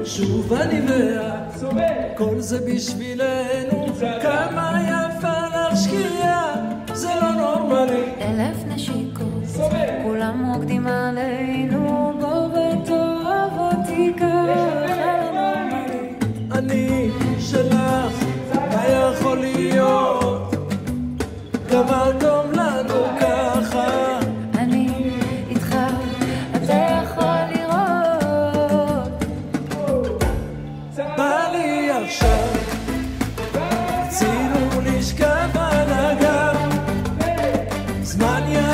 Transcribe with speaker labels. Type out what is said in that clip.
Speaker 1: שוב אני ואת, כל זה בשבילנו, כמה יפה לך שקיעה, זה לא נורמלי.
Speaker 2: 1000 נשיקות, כולם רוקדים עלינו, בוא וטוב אותי ככה נורמלי.
Speaker 1: אני שלך, מה יכול להיות? דבר טוב לנו ככה.
Speaker 2: אני איתך, אתה יכול לראות.
Speaker 1: בא לי עכשיו, הצילו לשכב על הגב, זמן